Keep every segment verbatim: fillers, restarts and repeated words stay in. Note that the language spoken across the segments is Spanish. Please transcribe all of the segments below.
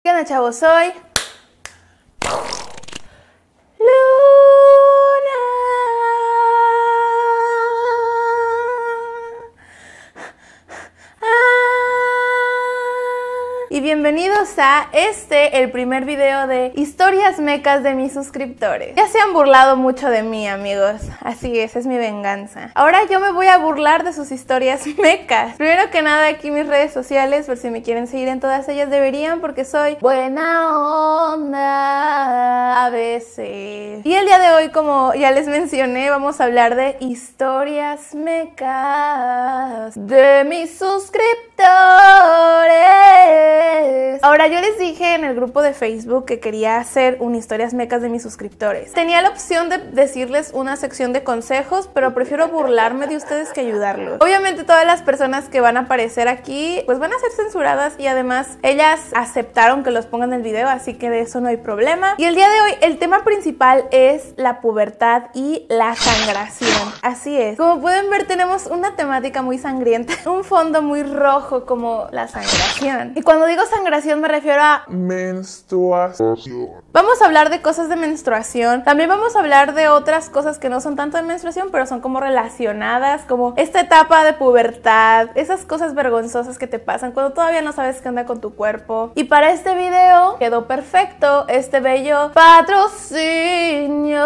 ¿Qué onda, chavos? Soy Luna. Y bienvenidos a este, el primer video de historias mecas de mis suscriptores. Ya se han burlado mucho de mí, amigos. Así es, es mi venganza. Ahora yo me voy a burlar de sus historias mecas. Primero que nada, aquí mis redes sociales, por si me quieren seguir en todas ellas, deberían, porque soy buena onda a veces. Y el día de hoy, como ya les mencioné, vamos a hablar de historias mecas de mis suscriptores. Ahora, yo les dije en el grupo de Facebook que quería hacer un historias mecas de mis suscriptores. Tenía la opción de decirles una sección de consejos, pero prefiero burlarme de ustedes que ayudarlos. Obviamente todas las personas que van a aparecer aquí pues van a ser censuradas, y además ellas aceptaron que los pongan en el video, así que de eso no hay problema. Y el día de hoy el tema principal es la pubertad y la sangración. Así es, como pueden ver, tenemos una temática muy sangrienta, un fondo muy rojo como la sangración. Y cuando digo sangración me refiero a menstruación. Vamos a hablar de cosas de menstruación. También vamos a hablar de otras cosas que no son tanto de menstruación, pero son como relacionadas, como esta etapa de pubertad, esas cosas vergonzosas que te pasan cuando todavía no sabes qué onda con tu cuerpo. Y para este video quedó perfecto este bello patrocinio.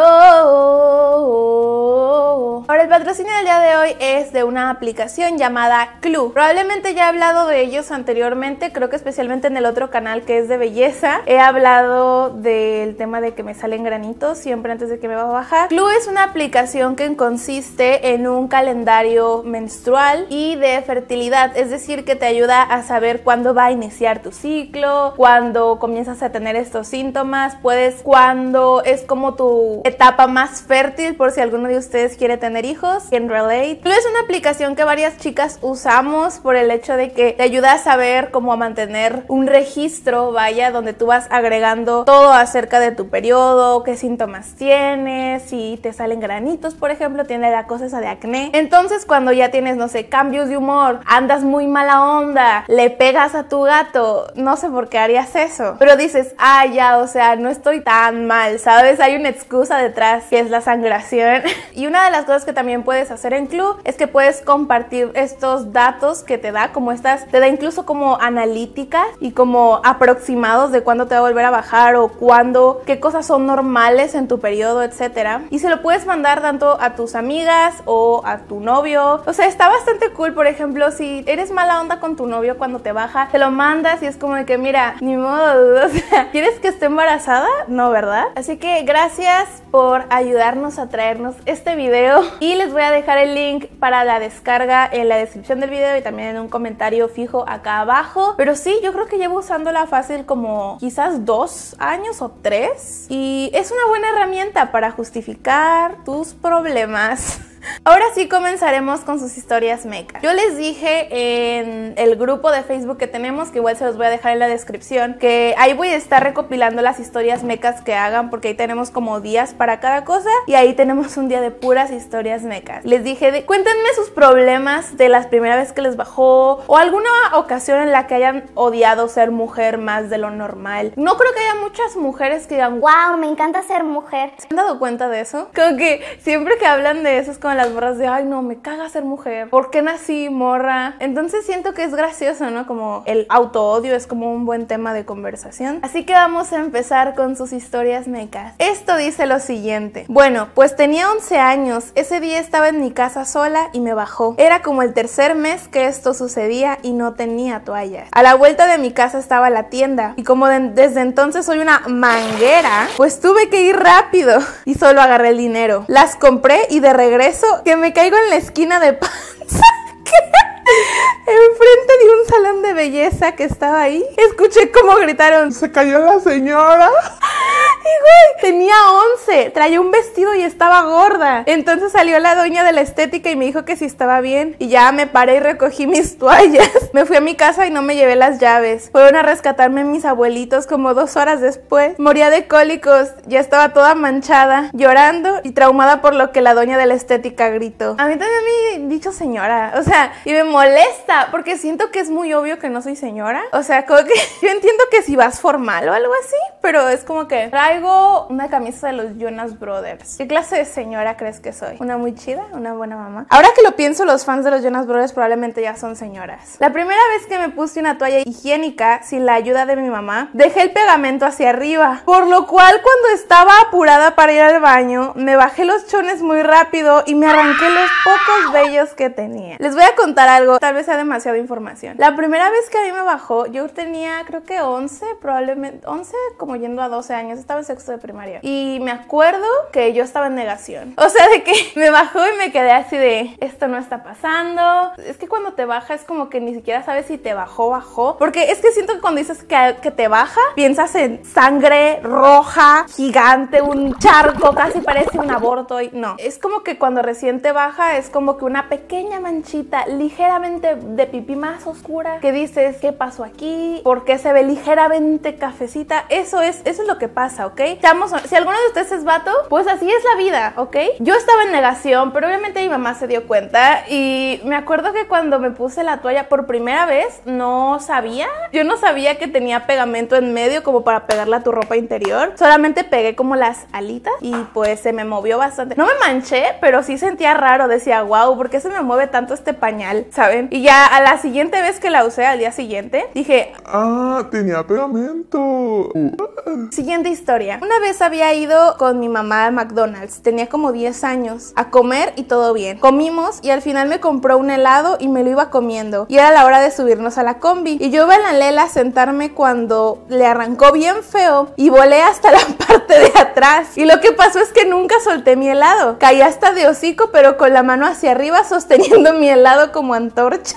Ahora, el patrocinio del día de hoy es de una aplicación llamada Clue. Probablemente ya he hablado de ellos anteriormente, creo que especialmente en el otro canal que es de belleza. He hablado del tema de que me salen granitos siempre antes de que me va a bajar. Clue es una aplicación que consiste en un calendario menstrual y de fertilidad, es decir, que te ayuda a saber cuándo va a iniciar tu ciclo, cuándo comienzas a tener estos síntomas, puedes, cuándo es como tu etapa más fértil, por si alguno de ustedes quiere tener hijos. En Relate. Clue es una aplicación que varias chicas usamos por el hecho de que te ayuda a saber cómo a mantener un registro, vaya, donde tú vas agregando todo acerca de tu periodo, qué síntomas tienes, si te salen granitos, por ejemplo, tiene la cosa esa de acné. Entonces, cuando ya tienes, no sé, cambios de humor, andas muy mala onda, le pegas a tu gato, no sé por qué harías eso, pero dices, ah, ya, o sea, no estoy tan mal, ¿sabes? Hay una excusa detrás, que es la sangración. Y una de las cosas que también puedes hacer en Clue es que puedes compartir estos datos que te da, como estas, te da incluso como analíticas y como aproximados de cuándo te va a volver a bajar o cuándo, qué cosas son normales en tu periodo, etcétera. Y se lo puedes mandar tanto a tus amigas o a tu novio. O sea, está bastante cool. Por ejemplo, si eres mala onda con tu novio cuando te baja, te lo mandas y es como de que, mira, ni modo, o sea, ¿quieres que esté embarazada? No, ¿verdad? Así que gracias por ayudarnos a traernos este video, y les voy a dejar el link para la descarga en la descripción del video y también en un comentario fijo acá abajo. Pero sí, yo creo que llevo usándola fácil como quizás dos años o tres, y es una buena herramienta para justificar tus problemas. Ahora sí comenzaremos con sus historias mecas. Yo les dije en el grupo de Facebook que tenemos, que igual se los voy a dejar en la descripción, que ahí voy a estar recopilando las historias mecas que hagan, porque ahí tenemos como días para cada cosa, y ahí tenemos un día de puras historias mecas. Les dije, de, cuéntenme sus problemas de la primera vez que les bajó, o alguna ocasión en la que hayan odiado ser mujer más de lo normal. No creo que haya muchas mujeres que digan, wow, me encanta ser mujer. ¿Se han dado cuenta de eso? Como que siempre que hablan de eso es como las morras de, ay no, me caga ser mujer, ¿por qué nací morra? Entonces siento que es gracioso, ¿no? Como el autoodio es como un buen tema de conversación. Así que vamos a empezar con sus historias mecas. Esto dice lo siguiente: bueno, pues tenía once años, ese día estaba en mi casa sola y me bajó. Era como el tercer mes que esto sucedía y no tenía toallas. A la vuelta de mi casa estaba la tienda, y como de, desde entonces soy una manguera, pues tuve que ir rápido y solo agarré el dinero. Las compré y de regreso que me caigo en la esquina de panza enfrente de un salón de belleza que estaba ahí. Escuché cómo gritaron, Se cayó la señora. Y güey, tenía once, traía un vestido y estaba gorda. Entonces salió la doña de la estética y me dijo que si estaba bien. Y ya me paré y recogí mis toallas. Me fui a mi casa y no me llevé las llaves. Fueron a rescatarme mis abuelitos como dos horas después. Moría de cólicos, ya estaba toda manchada, llorando y traumada por lo que la doña de la estética gritó. A mí también me han dicho señora, o sea, y me molesta porque siento que es muy obvio que no soy señora. O sea, como que yo entiendo que si vas formal o algo así, pero es como que traigo una camisa de los Jonas Brothers. ¿Qué clase de señora crees que soy? ¿Una muy chida? ¿Una buena mamá? Ahora que lo pienso, los fans de los Jonas Brothers probablemente ya son señoras. La primera vez que me puse una toalla higiénica sin la ayuda de mi mamá, dejé el pegamento hacia arriba, por lo cual cuando estaba apurada para ir al baño, me bajé los chones muy rápido y me arranqué los pocos vellos que tenía. Les voy a contar algo, tal vez sea demasiada información. La primera vez que a mí me bajó, yo tenía creo que once, probablemente once, como yendo a doce años, estaba en sexto de primaria. Y me acuerdo que yo estaba en negación. O sea, de que me bajó y me quedé así de, esto no está pasando. Es que cuando te baja es como que ni siquiera sabes si te bajó, bajó. Porque es que siento que cuando dices que, que te baja, piensas en sangre roja, gigante, un charco, casi parece un aborto. Y no, es como que cuando recién te baja es como que una pequeña manchita ligeramente de pipí más oscura que dices, ¿qué pasó aquí? ¿Por qué se ve ligeramente cafecita? Eso es, eso es lo que pasa, ¿ok? Chamos, si alguno de ustedes es vato, pues así es la vida, ¿ok? Yo estaba en negación, pero obviamente mi mamá se dio cuenta y me acuerdo que cuando me puse la toalla por primera vez, no sabía, yo no sabía que tenía pegamento en medio como para pegarla a tu ropa interior. Solamente pegué como las alitas y pues se me movió bastante. No me manché, pero sí sentía raro, decía, wow, ¿por qué se me mueve tanto este pañal? ¿Saben? Y ya a la siguiente vez que la usé, al día siguiente, dije, Ah, tenía pegamento. Siguiente historia. Una vez había ido con mi mamá a McDonald's, tenía como diez años, a comer y todo bien. Comimos y al final me compró un helado y me lo iba comiendo. Y era la hora de subirnos a la combi. Y yo iba en la lela a sentarme cuando le arrancó bien feo y volé hasta la parte de atrás. Y lo que pasó es que nunca solté mi helado. Caí hasta de hocico, pero con la mano hacia arriba sosteniendo mi helado como antorcha.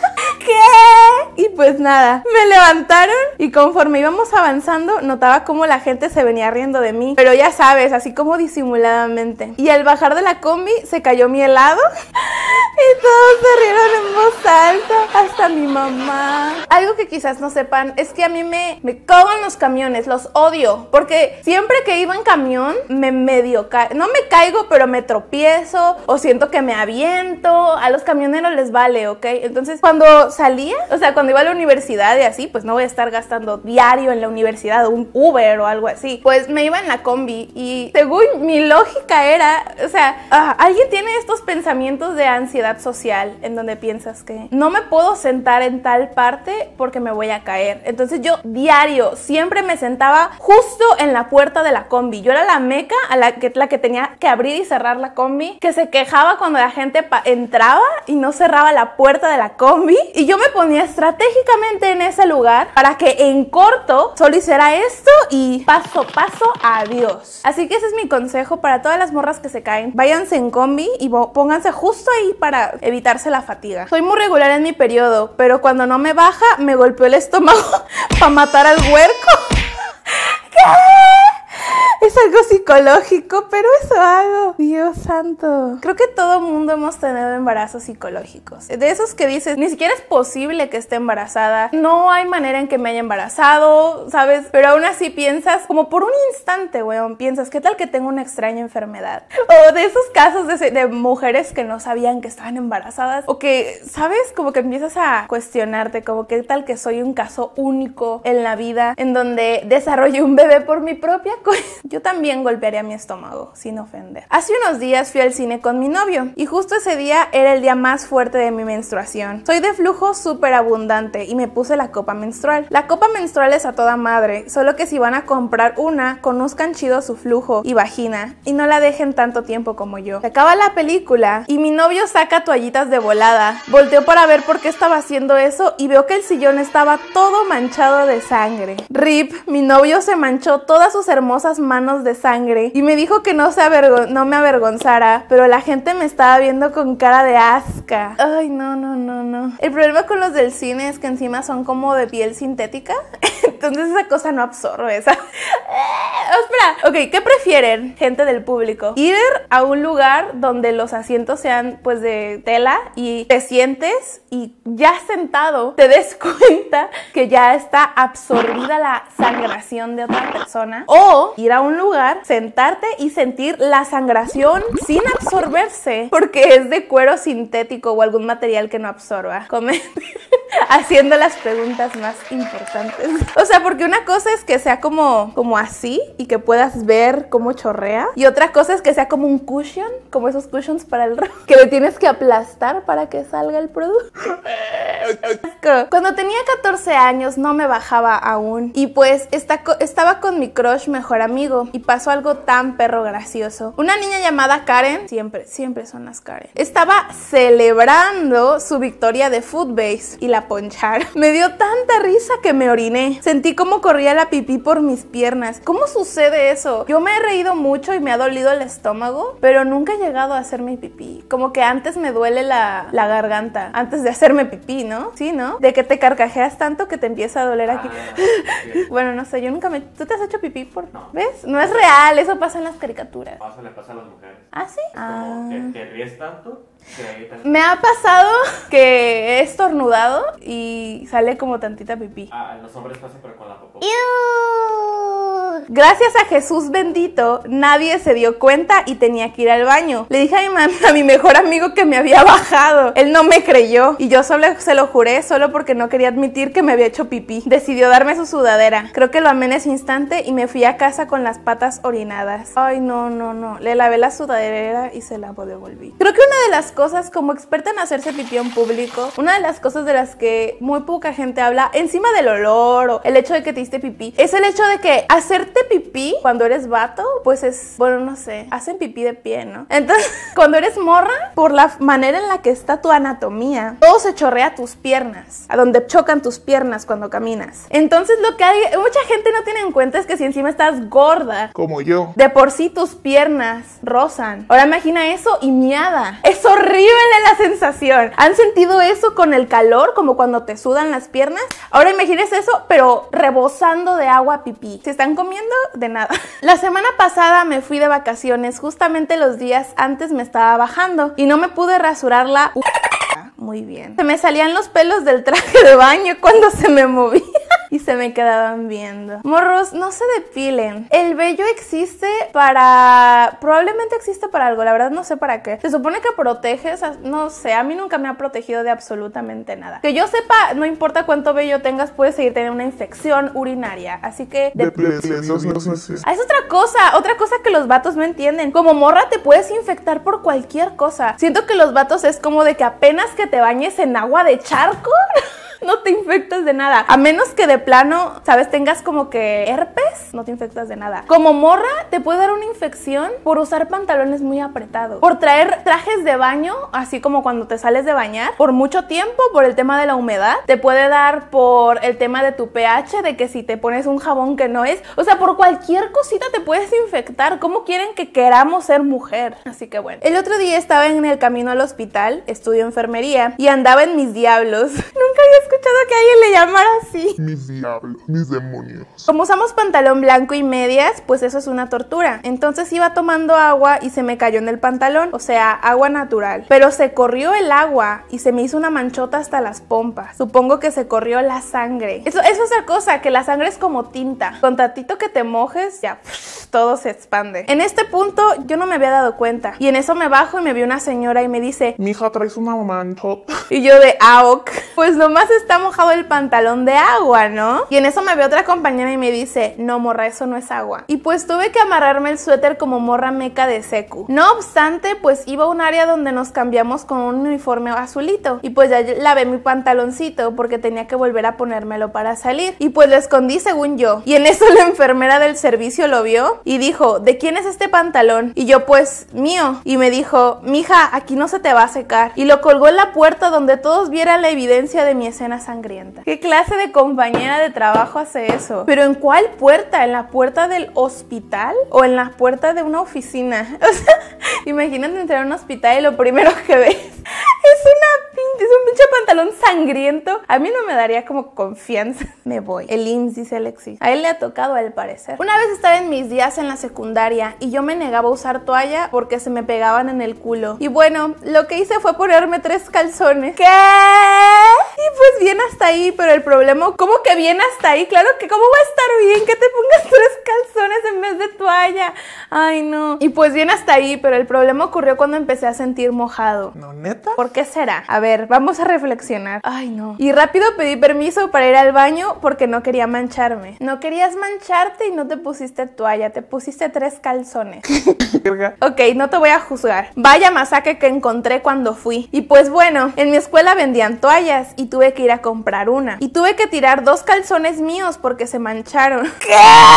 ¿Qué? Y pues nada, me levantaron y conforme íbamos avanzando notaba como la gente se venía riendo de mí, pero ya sabes, así como disimuladamente. Y al bajar de la combi se cayó mi helado y todos se rieron en voz alta, hasta mi mamá. Algo que quizás no sepan es que a mí me, me cagan los camiones, los odio, porque siempre que iba en camión me medio caigo, no me caigo, pero me tropiezo o siento que me aviento. A los camioneros les vale, ¿ok? Entonces cuando salía, o sea, cuando iba a la universidad y así, pues no voy a estar gastando diario en la universidad un Uber o algo así. Pues me iba en la combi y según mi lógica era, o sea, uh, alguien tiene estos pensamientos de ansiedad social en donde piensas que no me puedo sentar en tal parte porque me voy a caer. Entonces yo diario siempre me sentaba justo en la puerta de la combi. Yo era la meca a la que, la que tenía que abrir y cerrar la combi, que se quejaba cuando la gente entraba y no cerraba la puerta de la combi. Y yo me ponía estratégicamente en ese lugar para que en corto solo hiciera esto y paso, paso, adiós. Así que ese es mi consejo para todas las morras que se caen. Váyanse en combi y pónganse justo ahí para evitarse la fatiga. Soy muy regular en mi periodo, pero cuando no me baja, me golpeó el estómago para matar al huerco. ¿Qué? Es algo psicológico, pero eso hago. Dios santo. Creo que todo mundo hemos tenido embarazos psicológicos. De esos que dices, ni siquiera es posible que esté embarazada. No hay manera en que me haya embarazado, ¿sabes? Pero aún así piensas, como por un instante, weón, piensas, ¿qué tal que tengo una extraña enfermedad? O de esos casos de, de mujeres que no sabían que estaban embarazadas. O que, ¿sabes? Como que empiezas a cuestionarte, como qué tal que soy un caso único en la vida en donde desarrollé un bebé por mi propia cuenta. Yo también golpearía mi estómago, sin ofender. Hace unos días fui al cine con mi novio y justo ese día era el día más fuerte de mi menstruación. Soy de flujo súper abundante y me puse la copa menstrual. La copa menstrual es a toda madre, solo que si van a comprar una, conozcan chido su flujo y vagina y no la dejen tanto tiempo como yo. Se acaba la película y mi novio saca toallitas de volada. Volteo para ver por qué estaba haciendo eso y veo que el sillón estaba todo manchado de sangre. Rip, mi novio se manchó todas sus hermosas manos de sangre y me dijo que no, se avergon- no me avergonzara, pero la gente me estaba viendo con cara de asca. Ay, no, no, no, no. El problema con los del cine es que encima son como de piel sintética, entonces esa cosa no absorbe, esa. Espera, ok, ¿qué prefieren, gente del público? Ir a un lugar donde los asientos sean pues de tela y te sientes y ya sentado te des cuenta que ya está absorbida la sangración de otra persona, o ir a un lugar, sentarte y sentir la sangración sin absorberse porque es de cuero sintético o algún material que no absorba? Comenten haciendo las preguntas más importantes. O sea, porque una cosa es que sea como, como así y que puedas ver cómo chorrea, y otra cosa es que sea como un cushion, como esos cushions para el rojo, que le tienes que aplastar para que salga el producto. Cuando tenía catorce años no me bajaba aún, y pues esta, estaba con mi crush mejor amigo, y pasó algo tan perro gracioso. Una niña llamada Karen, siempre, siempre son las Karen, estaba celebrando su victoria de Footbase y la poncharon. Me dio tanta risa que me oriné. Sentí como corría la pipí por mis piernas. ¿Cómo sucede eso? Yo me he reído mucho y me ha dolido el estómago, pero nunca he llegado a hacerme pipí. Como que antes me duele la, la garganta antes de hacerme pipí, ¿no? Sí, ¿no? De que te carcajeas tanto que te empieza a doler aquí. Ah, sí. Bueno, no sé, yo nunca me... ¿Tú te has hecho pipí por...? No. ¿Ves? No es real, eso pasa en las caricaturas. Eso le pasa a las mujeres. ¿Ah, sí? Es como que te ríes tanto. Me ha pasado que he estornudado y sale como tantita pipí. Ah, los hombres pasan pero con la popó. Gracias a Jesús bendito, nadie se dio cuenta y tenía que ir al baño. Le dije a mi, mami, a mi mejor amigo que me había bajado. Él no me creyó y yo solo se lo juré solo porque no quería admitir que me había hecho pipí. Decidió darme su sudadera. Creo que lo amé en ese instante y me fui a casa con las patas orinadas. Ay, no, no, no. Le lavé la sudadera y se la devolví. Creo que una de las cosas, como experta en hacerse pipí en público, una de las cosas de las que muy poca gente habla, encima del olor o el hecho de que te hiciste pipí, es el hecho de que hacerte pipí cuando eres vato, pues es, bueno, no sé, hacen pipí de pie, ¿no? Entonces, cuando eres morra, por la manera en la que está tu anatomía, todo se chorrea a tus piernas, a donde chocan tus piernas cuando caminas. Entonces, lo que hay, mucha gente no tiene en cuenta es que si encima estás gorda, como yo, de por sí tus piernas rozan. Ahora imagina eso y miada. Es horrible la sensación. ¿Han sentido eso con el calor? Como cuando te sudan las piernas. Ahora imagínense eso, pero rebosando de agua pipí. ¿Se están comiendo? De nada. La semana pasada me fui de vacaciones. Justamente los días antes me estaba bajando y no me pude rasurar la... Muy bien. Se me salían los pelos del traje de baño cuando se me movía y se me quedaban viendo. Morros, no se depilen. El vello existe para... Probablemente existe para algo, la verdad no sé para qué. Se supone que proteges, no sé, a mí nunca me ha protegido de absolutamente nada. Que yo sepa, no importa cuánto vello tengas, puedes seguir teniendo una infección urinaria. Así que... Ah, es otra cosa, otra cosa que los vatos no entienden. Como morra te puedes infectar por cualquier cosa. Siento que los vatos es como de que apenas que te bañes en agua de charco... no te infectas de nada. A menos que de plano, ¿sabes? Tengas como que herpes, no te infectas de nada. Como morra, te puede dar una infección por usar pantalones muy apretados. Por traer trajes de baño, así como cuando te sales de bañar, por mucho tiempo, por el tema de la humedad. Te puede dar por el tema de tu pH, de que si te pones un jabón que no es. O sea, por cualquier cosita te puedes infectar. ¿Cómo quieren que queramos ser mujer? Así que bueno. El otro día estaba en el camino al hospital, estudio enfermería, y andaba en mis diablos. Nunca había escuchado que alguien le llamara así. Mis diablos, mis demonios. Como usamos pantalón blanco y medias, pues eso es una tortura. Entonces iba tomando agua y se me cayó en el pantalón, o sea, agua natural. Pero se corrió el agua y se me hizo una manchota hasta las pompas. Supongo que se corrió la sangre. Eso, eso es otra cosa, que la sangre es como tinta. Con tantito que te mojes, ya pff, todo se expande. En este punto yo no me había dado cuenta. Y en eso me bajo y me vi una señora y me dice, mija, traes una manchota. Y yo de aok. Pues nomás está mojado el pantalón de agua, ¿no? Y en eso me ve otra compañera y me dice, no, morra, eso no es agua. Y pues tuve que amarrarme el suéter como morra meca de secu. No obstante, pues iba a un área donde nos cambiamos con un uniforme azulito. Y pues ya lavé mi pantaloncito porque tenía que volver a ponérmelo para salir. Y pues lo escondí según yo. Y en eso la enfermera del servicio lo vio y dijo, ¿de quién es este pantalón? Y yo, pues, mío. Y me dijo, mija, aquí no se te va a secar. Y lo colgó en la puerta donde todos vieran la evidencia de mi escena sangrienta. ¿Qué clase de compañera de trabajo hace eso? ¿Pero en cuál puerta? ¿En la puerta del hospital? ¿O en la puerta de una oficina? O sea, imagínate entrar a un hospital y lo primero que ves es una Es un pinche pantalón sangriento. A mí no me daría como confianza. Me voy. El I M S S, dice Alexis. A él le ha tocado, al parecer. Una vez estaba en mis días en la secundaria y yo me negaba a usar toalla porque se me pegaban en el culo. Y bueno, lo que hice fue ponerme tres calzones. ¿Qué? Y pues bien hasta ahí, pero el problema, ¿cómo que bien hasta ahí? Claro que ¿cómo va a estar bien que te pongas tres calzones en vez de toalla? Ay, no. Y pues bien hasta ahí, pero el problema ocurrió cuando empecé a sentir mojado. ¿No, neta? ¿Por qué será? A ver, vamos a reflexionar. Ay, no. Y rápido pedí permiso para ir al baño porque no quería mancharme. No querías mancharte y no te pusiste toalla, te pusiste tres calzones. Ok, no te voy a juzgar. Vaya masacre que encontré cuando fui. Y pues bueno, en mi escuela vendían toallas y tuve que ir a comprar una. Y tuve que tirar dos calzones míos porque se mancharon. ¿Qué?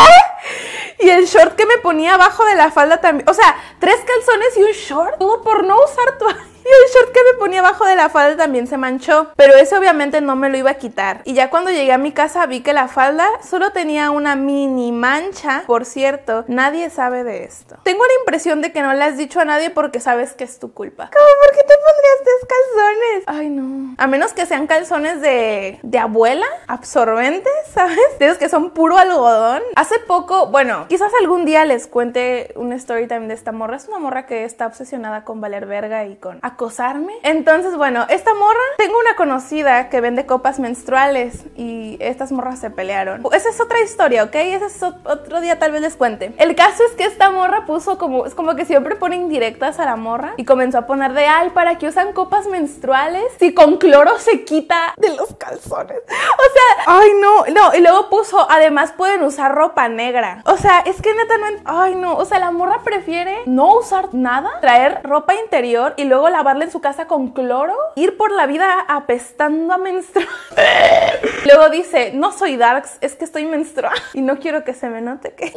Y el short que me ponía abajo de la falda también. O sea, tres calzones y un short. Todo por no usar toalla. Y el short que me ponía abajo de la falda también se manchó. Pero ese obviamente no me lo iba a quitar. Y ya cuando llegué a mi casa vi que la falda solo tenía una mini mancha. Por cierto, nadie sabe de esto. Tengo la impresión de que no le has dicho a nadie porque sabes que es tu culpa. ¿Cómo? ¿Por qué te pondrías tres calzones? Ay, no. A menos que sean calzones de, de abuela, absorbentes, ¿sabes? De esos que son puro algodón. Hace poco, bueno, quizás algún día les cuente un story time de esta morra. Es una morra que está obsesionada con valer verga y con acosarme. Entonces, bueno, esta morra, tengo una conocida que vende copas menstruales y estas morras se pelearon. Esa es otra historia, ¿ok? Ese es otro día, tal vez les cuente. El caso es que esta morra puso como, es como que siempre pone indirectas a la morra y comenzó a poner de, ay, ¿para qué usan copas menstruales si con cloro se quita de los calzones? O sea, ay, no, no. Y luego puso, además pueden usar ropa negra. O sea, es que neta no, ay, no. O sea, la morra prefiere no usar nada, traer ropa interior y luego la lavarla en su casa con cloro, ir por la vida apestando a menstruar. Luego dice, no soy darks, es que estoy menstruada y no quiero que se me note que...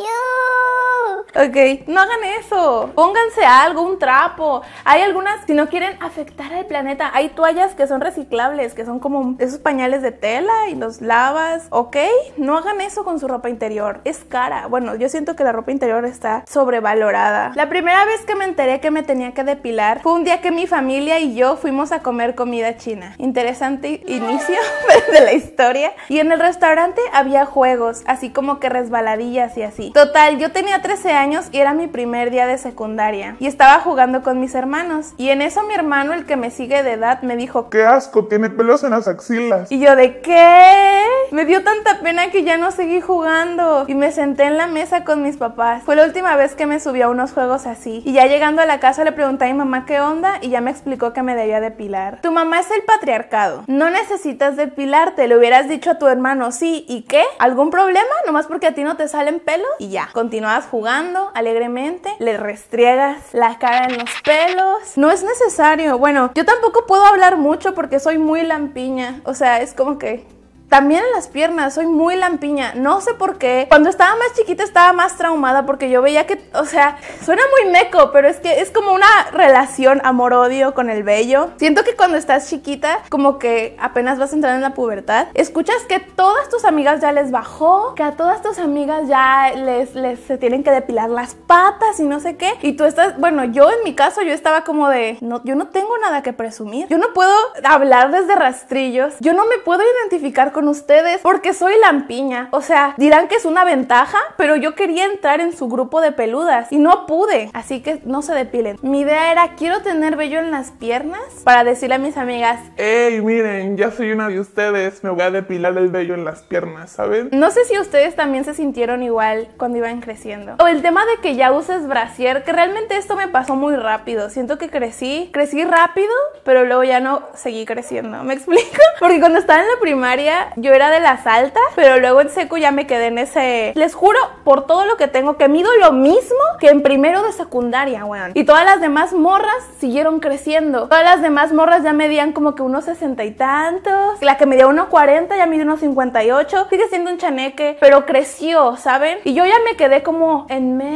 Ok, no hagan eso. Pónganse algo, un trapo. Hay algunas, si no quieren afectar al planeta, hay toallas que son reciclables, que son como esos pañales de tela y los lavas, ¿ok? No hagan eso con su ropa interior. Es cara. Bueno, yo siento que la ropa interior está sobrevalorada. La primera vez que me enteré que me tenía que depilar fue un día que mi familia y yo fuimos a comer comida china. Interesante inicio de la historia. Y en el restaurante había juegos, así como que resbaladillas y así. Total, yo tenía trece años y era mi primer día de secundaria. Y estaba jugando con mis hermanos. Y en eso mi hermano, el que me sigue de edad, me dijo, ¡qué asco! Tiene pelos en las axilas. Y yo, ¿de qué? Me dio tanta pena que ya no seguí jugando. Y me senté en la mesa con mis papás. Fue la última vez que me subí a unos juegos así. Y ya llegando a la casa le pregunté a mi mamá qué onda y ya me explicó que me debía depilar. Tu mamá es el patriarcado. No necesitas depilarte. Le hubieras dicho a tu hermano, sí, ¿y qué? ¿Algún problema? Nomás porque a ti no te salen pelos. Y ya, continúas jugando alegremente, le restriegas la cara en los pelos. No es necesario. Bueno, yo tampoco puedo hablar mucho porque soy muy lampiña. O sea, es como que... También en las piernas, soy muy lampiña. No sé por qué. Cuando estaba más chiquita estaba más traumada porque yo veía que, o sea, suena muy meco, pero es que es como una relación amor-odio con el vello. Siento que cuando estás chiquita, como que apenas vas entrando en la pubertad, escuchas que todas tus amigas ya les bajó, que a todas tus amigas ya les, les se tienen que depilar las patas y no sé qué. Y tú estás, bueno, yo en mi caso, yo estaba como de, no, yo no tengo nada que presumir. Yo no puedo hablar desde rastrillos. Yo no me puedo identificar con con ustedes porque soy lampiña. O sea, dirán que es una ventaja, pero yo quería entrar en su grupo de peludas y no pude. Así que no se depilen. Mi idea era, quiero tener vello en las piernas para decirle a mis amigas, ¡ey, miren! Ya soy una de ustedes. Me voy a depilar el vello en las piernas, ¿saben? No sé si ustedes también se sintieron igual cuando iban creciendo. O el tema de que ya uses brasier, que realmente esto me pasó muy rápido. Siento que crecí, crecí rápido, pero luego ya no seguí creciendo. ¿Me explico? Porque cuando estaba en la primaria yo era de las altas, pero luego en seco ya me quedé en ese... Les juro por todo lo que tengo que mido lo mismo que en primero de secundaria, weón. Y todas las demás morras siguieron creciendo. Todas las demás morras ya medían como que unos sesenta y tantos. La que medía uno cuarenta ya mide unos cincuenta y ocho. Sigue siendo un chaneque, pero creció, ¿saben? Y yo ya me quedé como en medio.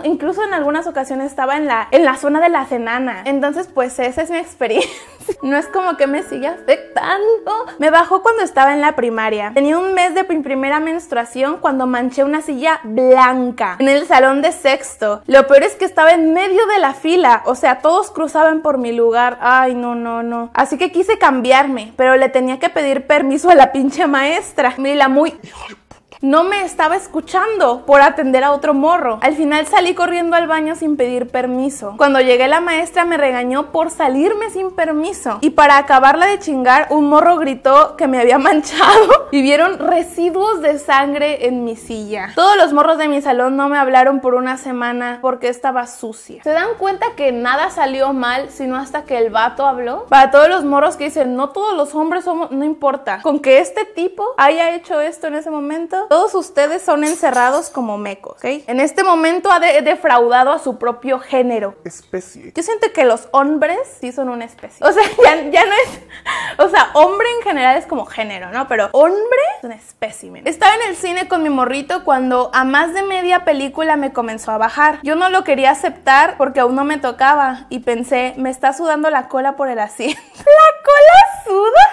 incluso en algunas ocasiones estaba en la, en la zona de las enanas. Entonces pues esa es mi experiencia. No es como que me sigue afectando. Me bajó cuando estaba en la primaria. Tenía un mes de mi primera menstruación cuando manché una silla blanca en el salón de sexto. Lo peor es que estaba en medio de la fila, o sea, todos cruzaban por mi lugar. Ay, no, no, no. Así que quise cambiarme, pero le tenía que pedir permiso a la pinche maestra. Y la muy... no me estaba escuchando por atender a otro morro. Al final salí corriendo al baño sin pedir permiso. Cuando llegué, la maestra me regañó por salirme sin permiso. Y para acabarla de chingar, un morro gritó que me había manchado y vieron residuos de sangre en mi silla. Todos los morros de mi salón no me hablaron por una semana porque estaba sucia. ¿Se dan cuenta que nada salió mal sino hasta que el vato habló? Para todos los morros que dicen, no todos los hombres somos, no importa. Con que este tipo haya hecho esto en ese momento, todos ustedes son encerrados como mecos, ¿ok? En este momento ha de defraudado a su propio género. Especie. Yo siento que los hombres sí son una especie. O sea, ya, ya no es... O sea, hombre en general es como género, ¿no? Pero hombre es un espécimen. Estaba en el cine con mi morrito cuando a más de media película me comenzó a bajar. Yo no lo quería aceptar porque aún no me tocaba y pensé, me está sudando la cola por el asiento. ¿La cola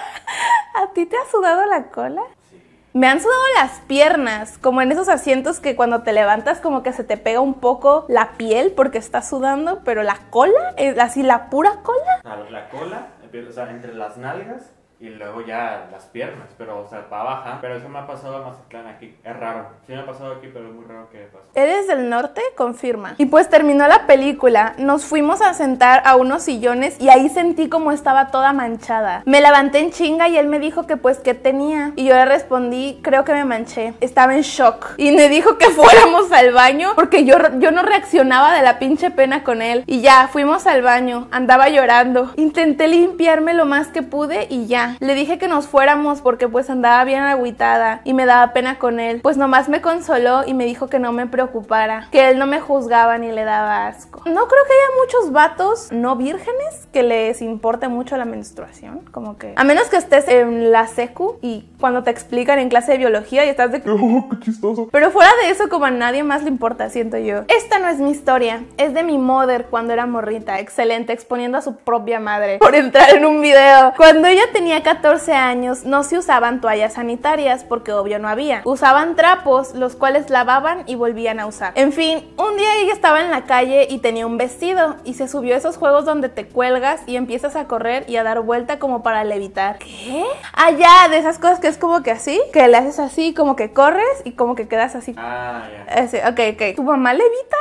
suda? ¿A ti te ha sudado la cola? Me han sudado las piernas, como en esos asientos que cuando te levantas como que se te pega un poco la piel porque estás sudando, pero la cola, así la pura cola. La, la cola, o sea, entre las nalgas y luego ya las piernas, pero o sea, para abajo. Pero eso me ha pasado a Mazatlán aquí, es raro. Sí me ha pasado aquí, pero es muy raro que pase. ¿Eres del norte? Confirma. Y pues terminó la película, nos fuimos a sentar a unos sillones y ahí sentí como estaba toda manchada. Me levanté en chinga y él me dijo que pues qué tenía. Y yo le respondí, creo que me manché. Estaba en shock. Y me dijo que fuéramos al baño porque yo, yo no reaccionaba de la pinche pena con él. Y ya, fuimos al baño, andaba llorando. Intenté limpiarme lo más que pude y ya. Le dije que nos fuéramos porque pues andaba bien agüitada y me daba pena con él. Pues nomás me consoló y me dijo que no me preocupara, que él no me juzgaba ni le daba asco. No creo que haya muchos vatos no vírgenes que les importe mucho la menstruación, como que... A menos que estés en la secu y cuando te explican en clase de biología y estás de... Oh, qué chistoso. Pero fuera de eso, como a nadie más le importa, siento yo. Esta no es mi historia, es de mi mother cuando era morrita, excelente, exponiendo a su propia madre por entrar en un video. Cuando ella tenía catorce años, no se usaban toallas sanitarias porque obvio no había. Usaban trapos, los cuales lavaban y volvían a usar. En fin, un día ella estaba en la calle y tenía un vestido y se subió a esos juegos donde te cuelgas y empiezas a correr y a dar vuelta como para levitar. ¿Qué? Ah, ya, de esas cosas que es como que así, que le haces así, como que corres y como que quedas así. Ah, ya. Ese, ok, ok. ¿Tu mamá levita?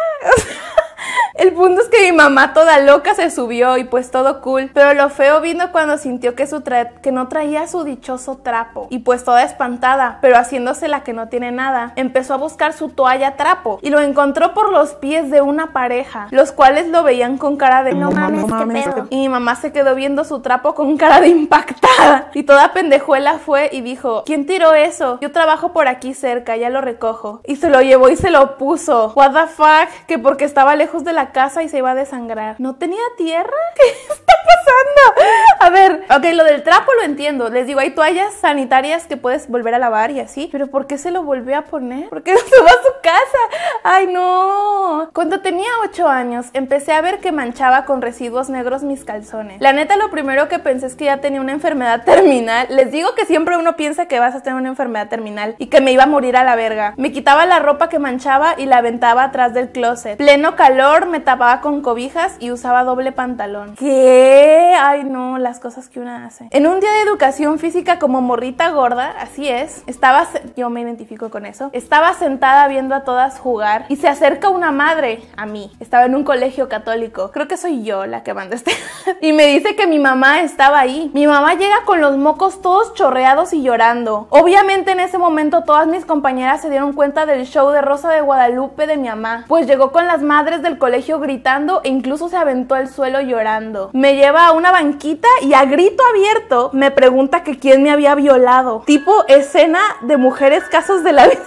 El punto es que mi mamá toda loca se subió y pues todo cool, pero lo feo vino cuando sintió que, su tra que no traía su dichoso trapo y pues toda espantada, pero haciéndose la que no tiene nada, empezó a buscar su toalla trapo y lo encontró por los pies de una pareja, los cuales lo veían con cara de No mames, qué pedo. y mi mamá se quedó viendo su trapo con cara de impactada y toda pendejuela fue y dijo, ¿quién tiró eso? Yo trabajo por aquí cerca, ya lo recojo. Y se lo llevó y se lo puso. What the fuck, que porque estaba lejos de la casa y se iba a desangrar. ¿No tenía tierra? ¿Qué está pasando? A ver, ok, lo del trapo lo entiendo. Les digo, hay toallas sanitarias que puedes volver a lavar y así, pero ¿por qué se lo volvió a poner? ¿Por qué no se va a su casa? Ay, no. Cuando tenía ocho años, empecé a ver que manchaba con residuos negros mis calzones. La neta, lo primero que pensé es que ya tenía una enfermedad terminal. Les digo que siempre uno piensa que vas a tener una enfermedad terminal y que me iba a morir a la verga. Me quitaba la ropa que manchaba y la aventaba atrás del closet. Pleno calor, me tapaba con cobijas y usaba doble pantalón. ¿Qué? Ay, no, las cosas que una hace. En un día de educación física como morrita gorda, así es, estaba, yo me identifico con eso, estaba sentada viendo a todas jugar y se acerca una madre a mí. Estaba en un colegio católico. Creo que soy yo la que manda este. Y me dice que mi mamá estaba ahí. Mi mamá llega con los mocos todos chorreados y llorando. Obviamente en ese momento todas mis compañeras se dieron cuenta del show de Rosa de Guadalupe de mi mamá, pues llegó con las madres del colegio gritando e incluso se aventó al suelo llorando. Me lleva a una banquita y a grito abierto me pregunta que quién me había violado. Tipo escena de Mujeres Casos de la Vida Real.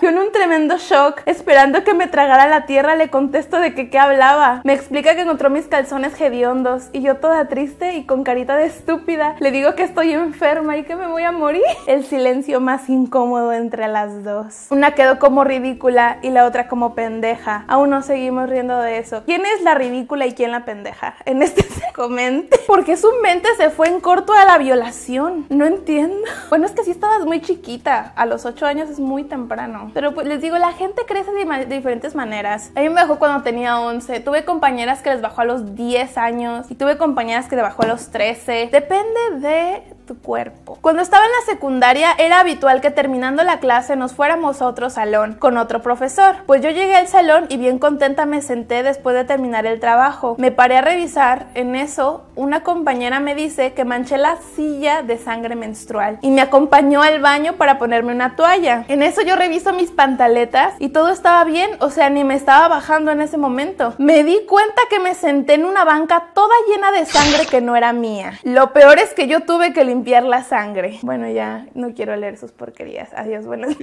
Yo en un tremendo shock, esperando que me tragara la tierra, le contesto de que qué hablaba. Me explica que encontró mis calzones hediondos y yo toda triste y con carita de estúpida le digo que estoy enferma y que me voy a morir. El silencio más incómodo entre las dos. Una quedó como ridícula y la otra como pendeja. Aún nos seguimos riendo de eso. ¿Quién es la ridícula y quién la pendeja? En este se comente. ¿Por qué su mente se fue en corto a la violación? No entiendo. Bueno, es que sí estabas muy chiquita. A los ocho años es muy temprano. Pero pues les digo, la gente crece de, de diferentes maneras. A mí me bajó cuando tenía once. Tuve compañeras que les bajó a los diez años. Y tuve compañeras que les bajó a los trece. Depende de tu cuerpo. Cuando estaba en la secundaria era habitual que terminando la clase nos fuéramos a otro salón con otro profesor. Pues yo llegué al salón y bien contenta me senté después de terminar el trabajo. Me paré a revisar. En eso una compañera me dice que manché la silla de sangre menstrual y me acompañó al baño para ponerme una toalla. En eso yo reviso mis pantaletas y todo estaba bien, o sea, ni me estaba bajando en ese momento. Me di cuenta que me senté en una banca toda llena de sangre que no era mía. Lo peor es que yo tuve que limpiar la sangre. Bueno, ya no quiero leer sus porquerías. Adiós, buenas.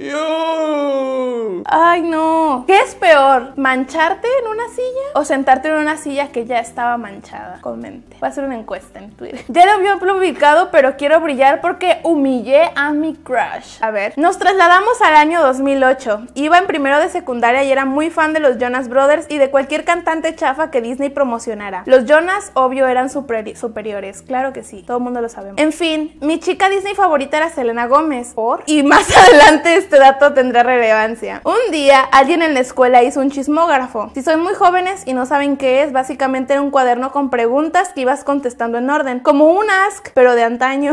Ay, no. ¿Qué es peor? ¿Mancharte en una silla o sentarte en una silla que ya estaba manchada? Comente. Voy a hacer una encuesta en Twitter. Ya lo había publicado, pero quiero brillar porque humillé a mi crush. A ver, nos trasladamos al año dos mil ocho. Iba en primero de secundaria y era muy fan de los Jonas Brothers y de cualquier cantante chafa que Disney promocionara. Los Jonas, obvio, eran super superiores. Claro que sí, todo el mundo lo sabemos. En fin, mi chica Disney favorita era Selena Gómez. ¿Por? Y más adelante este dato tendrá relevancia. Un día, alguien en la escuela hizo un chismógrafo. Si son muy jóvenes y no saben qué es, básicamente era un cuaderno con preguntas que ibas contestando en orden. Como un ask, pero de antaño.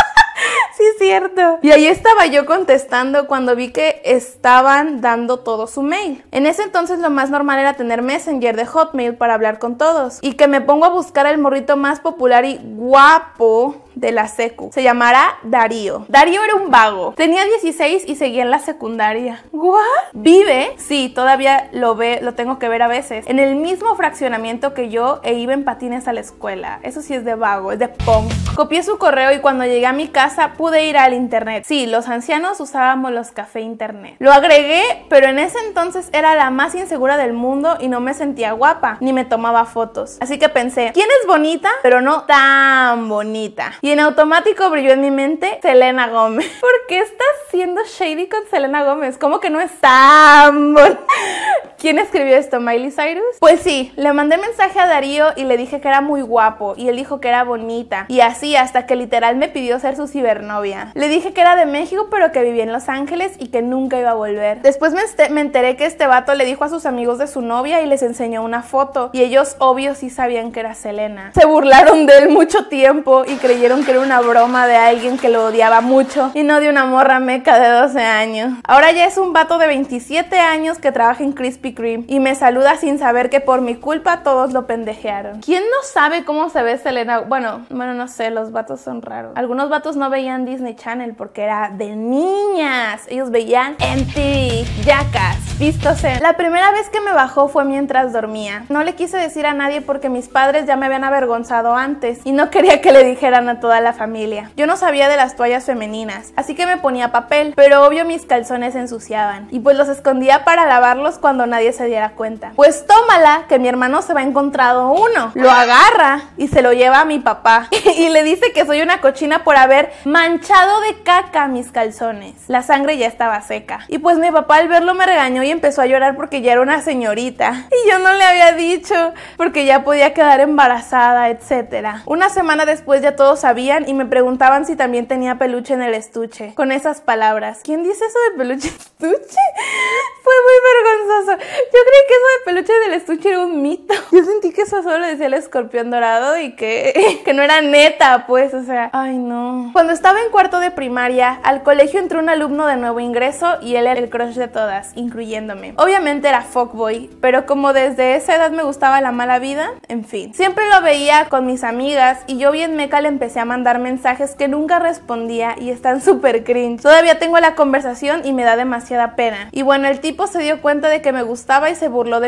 Sí, es cierto. Y ahí estaba yo contestando cuando vi que estaban dando todo su mail. En ese entonces lo más normal era tener Messenger de Hotmail para hablar con todos. Y que me pongo a buscar al morrito más popular y guapo de la secu. Se llamará Darío. Darío era un vago. Tenía dieciséis y seguía en la secundaria. ¿What? ¿Vive? Sí, todavía lo ve, lo tengo que ver a veces. En el mismo fraccionamiento que yo e iba en patines a la escuela. Eso sí es de vago, es de punk. Copié su correo y cuando llegué a mi casa pude ir al internet. Sí, los ancianos usábamos los café internet. Lo agregué, pero en ese entonces era la más insegura del mundo y no me sentía guapa, ni me tomaba fotos. Así que pensé, ¿quién es bonita? Pero no tan bonita. Y en automático brilló en mi mente Selena Gómez. ¿Por qué estás siendo shady con Selena Gómez? ¿Cómo que no es tan bonita? ¿Quién escribió esto? ¿Miley Cyrus? Pues sí, le mandé mensaje a Darío y le dije que era muy guapo y él dijo que era bonita. Y así hasta que literal me pidió ser su cibernovia. Le dije que era de México pero que vivía en Los Ángeles y que nunca iba a volver. Después me, me enteré que este vato le dijo a sus amigos de su novia y les enseñó una foto. Y ellos obvio sí sabían que era Selena. Se burlaron de él mucho tiempo y creyeron que era una broma de alguien que lo odiaba mucho y no de una morra meca de doce años. Ahora ya es un vato de veintisiete años que trabaja en Krispy Kreme y me saluda sin saber que por mi culpa todos lo pendejearon. ¿Quién no sabe cómo se ve Selena? Bueno, bueno, no sé, los vatos son raros. Algunos vatos no veían Disney Channel porque era de niñas. Ellos veían M T V, Jackass, Vistose. La primera vez que me bajó fue mientras dormía. No le quise decir a nadie porque mis padres ya me habían avergonzado antes y no quería que le dijeran a toda la familia. Yo no sabía de las toallas femeninas, así que me ponía papel, pero obvio mis calzones se ensuciaban y pues los escondía para lavarlos cuando nadie se diera cuenta. Pues tómala, que mi hermano se va encontrado uno. Lo agarra y se lo lleva a mi papá y le dice que soy una cochina por haber manchado de caca mis calzones. La sangre ya estaba seca. Y pues mi papá al verlo me regañó y empezó a llorar porque ya era una señorita. Y yo no le había dicho porque ya podía quedar embarazada, etcétera. Una semana después ya todos sabían y me preguntaban si también tenía peluche en el estuche. Con esas palabras. ¿Quién dice eso de peluche en el estuche? Fue muy vergonzoso. Yo creí que eso de peluche del estuche era un mito. Yo sentí que eso solo decía el escorpión dorado y que, que no era neta, pues, o sea, ay no. Cuando estaba en cuarto de primaria, al colegio entró un alumno de nuevo ingreso y él era el crush de todas, incluyéndome. Obviamente era fuckboy, pero como desde esa edad me gustaba la mala vida, en fin. Siempre lo veía con mis amigas y yo bien meca le empecé a mandar mensajes que nunca respondía y están súper cringe. Todavía tengo la conversación y me da demasiada pena. Y bueno, el tipo se dio cuenta de que me gustaba y se burló de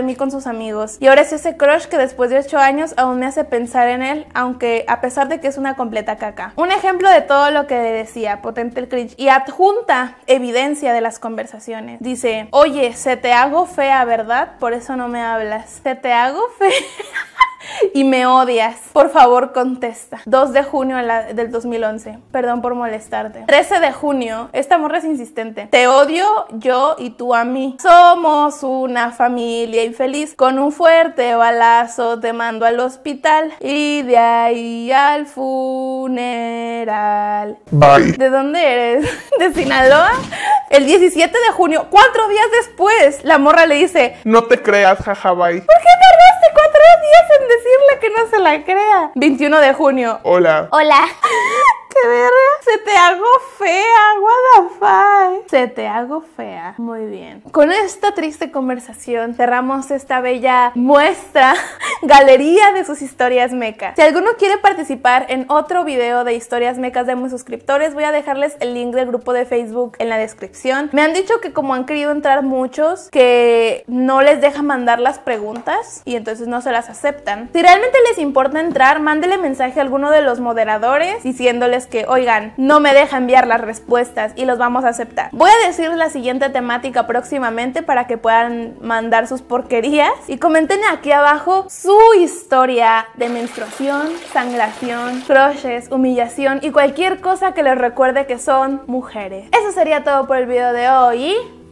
mí con sus amigos. Y ahora es ese crush que después de ocho años aún me hace pensar en él, aunque a pesar de que es una completa caca. Un ejemplo de todo lo que le decía, potente el cringe. Y adjunta evidencia de las conversaciones. Dice, oye, se te hago fea, ¿verdad? Por eso no me hablas. Se te hago fea y me odias. Por favor, contesta. dos de junio del dos mil once. Perdón por molestarte. trece de junio. Esta morra es insistente. Te odio yo y tú a mí. Somos una familia infeliz. Con un fuerte balazo te mando al hospital y de ahí al funeral. Bye. ¿De dónde eres? ¿De Sinaloa? El diecisiete de junio, cuatro días después, la morra le dice, No te creas, jaja, bye. ¿por qué tardaste cuatro días en decirle que no se la crea? veintiuno de junio. Hola. Hola. ¡Qué verga! Se te hago fea, what the fuck. Se te hago fea. Muy bien. Con esta triste conversación cerramos esta bella muestra, galería de sus historias mecas. Si alguno quiere participar en otro video de historias mecas de mis suscriptores, voy a dejarles el link del grupo de Facebook en la descripción. Me han dicho que como han querido entrar muchos, que no les deja mandar las preguntas y entonces no se las aceptan. Si realmente les importa entrar, mándele mensaje a alguno de los moderadores diciéndoles que, oigan, no me deja enviar las respuestas y los vamos a aceptar. Voy a decir la siguiente temática próximamente para que puedan mandar sus porquerías y comenten aquí abajo su historia de menstruación, sangración, crushes, humillación y cualquier cosa que les recuerde que son mujeres. Eso sería todo por el video de hoy y